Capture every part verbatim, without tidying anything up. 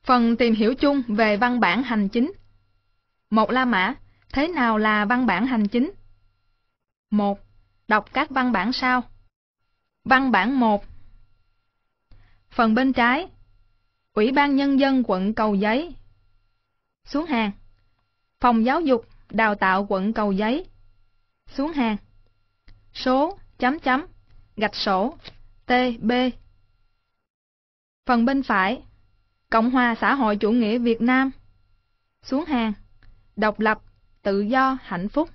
Phần tìm hiểu chung về văn bản hành chính. Một La Mã, thế nào là văn bản hành chính? Một. Đọc các văn bản sau. Văn bản một. Phần bên trái, Ủy ban Nhân dân quận Cầu Giấy. Xuống hàng. Phòng Giáo dục, Đào tạo quận Cầu Giấy. Xuống hàng. Số, chấm chấm, gạch sổ, tê bê. Phần bên phải, Cộng hòa xã hội chủ nghĩa Việt Nam. Xuống hàng. Độc lập, tự do, hạnh phúc.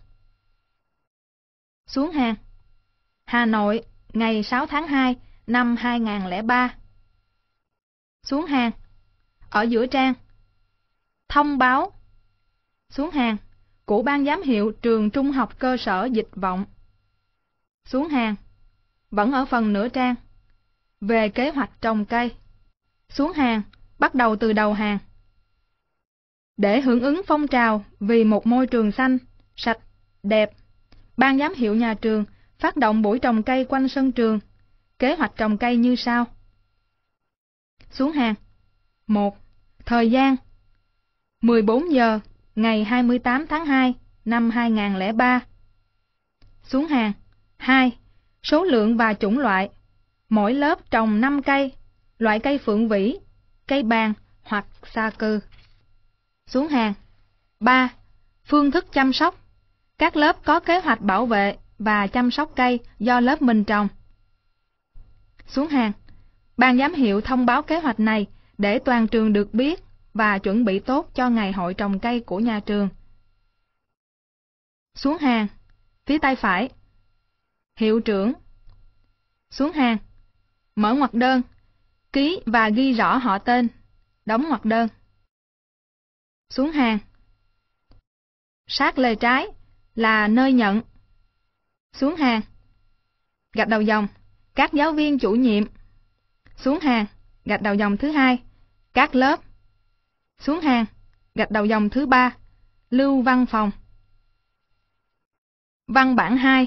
Xuống hàng. Hà Nội, ngày sáu tháng hai năm hai nghìn không trăm lẻ ba. Xuống hàng. Ở giữa trang, thông báo. Xuống hàng. Của ban giám hiệu trường trung học cơ sở Dịch Vọng. Xuống hàng. Vẫn ở phần nửa trang, về kế hoạch trồng cây. Xuống hàng. Bắt đầu từ đầu hàng. Để hưởng ứng phong trào vì một môi trường xanh, sạch, đẹp, ban giám hiệu nhà trường phát động buổi trồng cây quanh sân trường. Kế hoạch trồng cây như sau. Xuống hàng. một. Thời gian mười bốn giờ ngày hai mươi tám tháng hai năm hai nghìn không trăm lẻ ba. Xuống hàng. hai. Số lượng và chủng loại. Mỗi lớp trồng năm cây, loại cây phượng vĩ, cây bàng hoặc sa cừ. Xuống hàng. ba. Phương thức chăm sóc. Các lớp có kế hoạch bảo vệ và chăm sóc cây do lớp mình trồng. Xuống hàng. Ban giám hiệu thông báo kế hoạch này để toàn trường được biết và chuẩn bị tốt cho ngày hội trồng cây của nhà trường. Xuống hàng. Phía tay phải, hiệu trưởng. Xuống hàng. Mở ngoặc đơn, ký và ghi rõ họ tên, đóng ngoặc đơn. Xuống hàng. Sát lề trái là nơi nhận. Xuống hàng. Gạch đầu dòng, các giáo viên chủ nhiệm. Xuống hàng. Gạch đầu dòng thứ hai, các lớp. Xuống hàng. Gạch đầu dòng thứ ba, lưu văn phòng. Văn bản hai.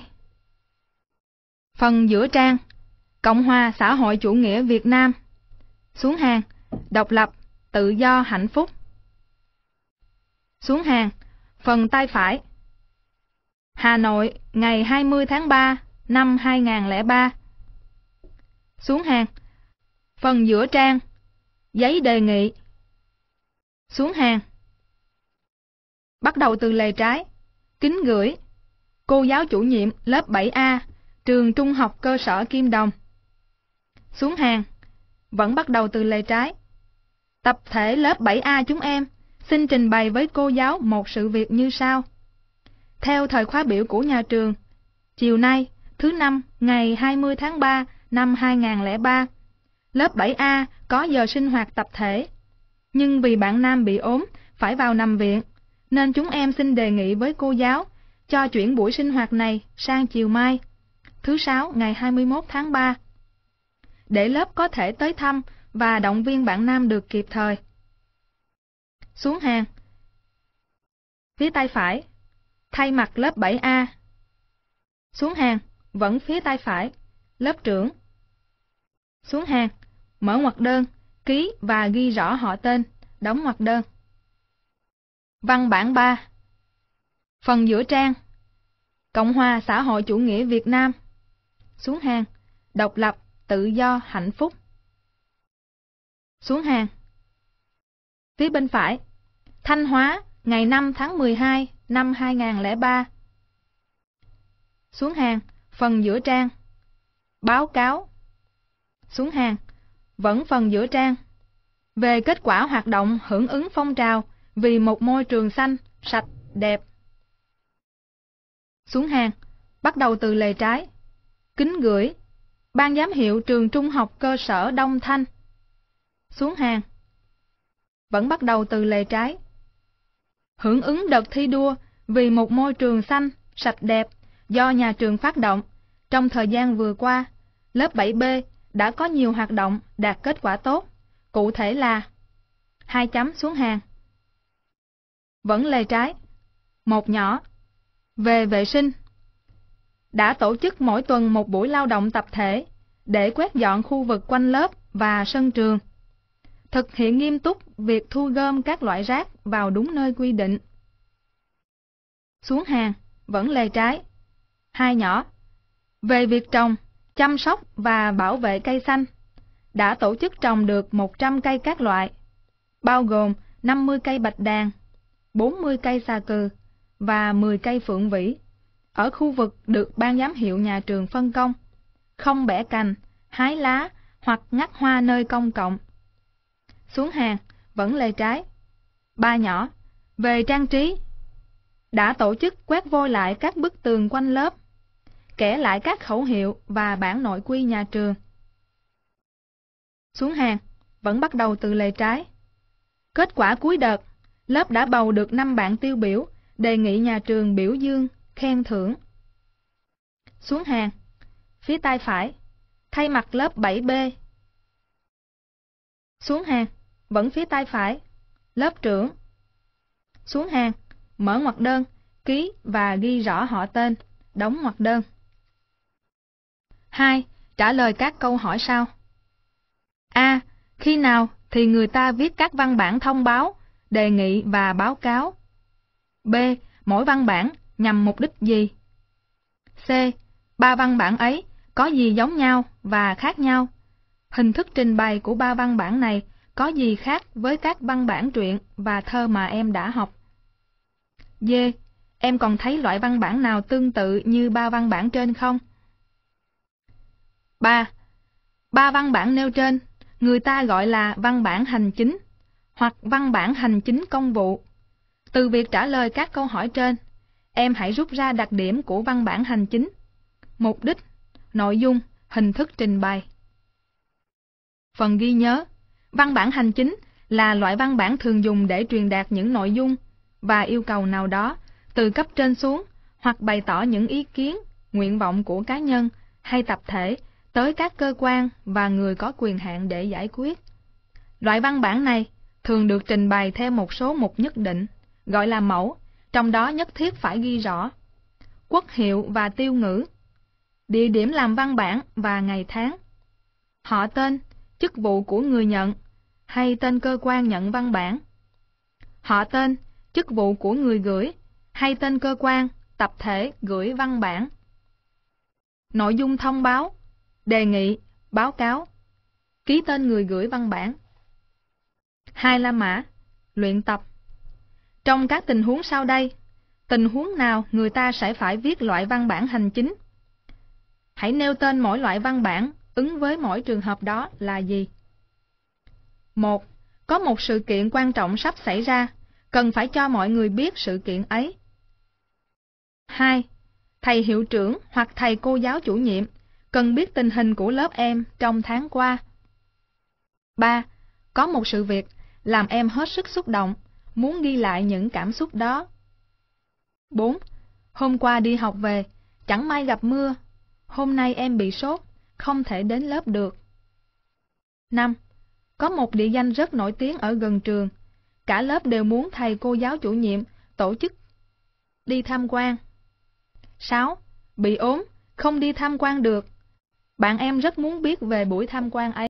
Phần giữa trang, Cộng hòa xã hội chủ nghĩa Việt Nam. Xuống hàng. Độc lập, tự do, hạnh phúc. Xuống hàng. Phần tay phải, Hà Nội, ngày hai mươi tháng ba năm hai nghìn không trăm lẻ ba. Xuống hàng. Phần giữa trang, giấy đề nghị. Xuống hàng. Bắt đầu từ lề trái, kính gửi cô giáo chủ nhiệm lớp bảy A, trường trung học cơ sở Kim Đồng. Xuống hàng. Vẫn bắt đầu từ lề trái. Tập thể lớp bảy A chúng em xin trình bày với cô giáo một sự việc như sau. Theo thời khóa biểu của nhà trường, chiều nay, thứ năm, ngày hai mươi tháng ba năm hai nghìn không trăm lẻ ba, lớp bảy A có giờ sinh hoạt tập thể. Nhưng vì bạn Nam bị ốm, phải vào nằm viện, nên chúng em xin đề nghị với cô giáo cho chuyển buổi sinh hoạt này sang chiều mai, thứ sáu, ngày hai mươi mốt tháng ba, để lớp có thể tới thăm và động viên bạn Nam được kịp thời. Xuống hàng. Phía tay phải, thay mặt lớp bảy A. Xuống hàng. Vẫn phía tay phải, lớp trưởng. Xuống hàng. Mở ngoặc đơn, ký và ghi rõ họ tên, đóng ngoặc đơn. Văn bản ba. Phần giữa trang, Cộng hòa xã hội chủ nghĩa Việt Nam. Xuống hàng. Độc lập, tự do, hạnh phúc. Xuống hàng. Phía bên phải, Thanh Hóa, ngày năm tháng mười hai năm hai nghìn không trăm lẻ ba. Xuống hàng. Phần giữa trang, báo cáo. Xuống hàng. Vẫn phần giữa trang, về kết quả hoạt động hưởng ứng phong trào vì một môi trường xanh, sạch, đẹp. Xuống hàng. Bắt đầu từ lề trái, kính gửi ban giám hiệu trường trung học cơ sở Đông Thanh. Xuống hàng. Vẫn bắt đầu từ lề trái, hưởng ứng đợt thi đua vì một môi trường xanh, sạch đẹp do nhà trường phát động. Trong thời gian vừa qua, lớp bảy B đã có nhiều hoạt động đạt kết quả tốt, cụ thể là hai chấm. Xuống hàng. Vẫn lề trái, một nhỏ, về vệ sinh. Đã tổ chức mỗi tuần một buổi lao động tập thể để quét dọn khu vực quanh lớp và sân trường. Thực hiện nghiêm túc việc thu gom các loại rác vào đúng nơi quy định. Xuống hàng, vẫn lề trái. Hai nhỏ. Về việc trồng, chăm sóc và bảo vệ cây xanh, đã tổ chức trồng được một trăm cây các loại, bao gồm năm mươi cây bạch đàn, bốn mươi cây xà cừ và mười cây phượng vĩ, ở khu vực được ban giám hiệu nhà trường phân công, không bẻ cành, hái lá hoặc ngắt hoa nơi công cộng. Xuống hàng, vẫn lề trái. Ba nhỏ. Về trang trí, đã tổ chức quét vôi lại các bức tường quanh lớp, kẻ lại các khẩu hiệu và bản nội quy nhà trường. Xuống hàng, vẫn bắt đầu từ lề trái. Kết quả cuối đợt, lớp đã bầu được năm bạn tiêu biểu, đề nghị nhà trường biểu dương, khen thưởng. Xuống hàng, phía tay phải, thay mặt lớp bảy B. Xuống hàng, vẫn phía tay phải, lớp trưởng. Xuống hàng, mở ngoặc đơn, ký và ghi rõ họ tên, đóng ngoặc đơn. hai. Trả lời các câu hỏi sau. A. Khi nào thì người ta viết các văn bản thông báo, đề nghị và báo cáo? B. Mỗi văn bản nhằm mục đích gì? C. Ba văn bản ấy có gì giống nhau và khác nhau? Hình thức trình bày của ba văn bản này có gì khác với các văn bản truyện và thơ mà em đã học? D. Em còn thấy loại văn bản nào tương tự như ba văn bản trên không? ba. Ba văn bản nêu trên, người ta gọi là văn bản hành chính hoặc văn bản hành chính công vụ. Từ việc trả lời các câu hỏi trên, em hãy rút ra đặc điểm của văn bản hành chính, mục đích, nội dung, hình thức trình bày. Phần ghi nhớ. Văn bản hành chính là loại văn bản thường dùng để truyền đạt những nội dung và yêu cầu nào đó từ cấp trên xuống, hoặc bày tỏ những ý kiến, nguyện vọng của cá nhân hay tập thể tới các cơ quan và người có quyền hạn để giải quyết. Loại văn bản này thường được trình bày theo một số mục nhất định, gọi là mẫu, trong đó nhất thiết phải ghi rõ quốc hiệu và tiêu ngữ, địa điểm làm văn bản và ngày tháng, họ tên, chức vụ của người nhận hay tên cơ quan nhận văn bản, họ tên, chức vụ của người gửi hay tên cơ quan, tập thể gửi văn bản, nội dung thông báo, đề nghị, báo cáo, ký tên người gửi văn bản. Hai la mã, luyện tập. Trong các tình huống sau đây, tình huống nào người ta sẽ phải viết loại văn bản hành chính? Hãy nêu tên mỗi loại văn bản ứng với mỗi trường hợp đó là gì? một. Có một sự kiện quan trọng sắp xảy ra, cần phải cho mọi người biết sự kiện ấy. hai. Thầy hiệu trưởng hoặc thầy cô giáo chủ nhiệm cần biết tình hình của lớp em trong tháng qua. ba. Có một sự việc làm em hết sức xúc động, muốn ghi lại những cảm xúc đó. bốn. Hôm qua đi học về, chẳng may gặp mưa, hôm nay em bị sốt, không thể đến lớp được. năm. Có một địa danh rất nổi tiếng ở gần trường, cả lớp đều muốn thầy cô giáo chủ nhiệm tổ chức đi tham quan. sáu. Bị ốm, không đi tham quan được, bạn em rất muốn biết về buổi tham quan ấy.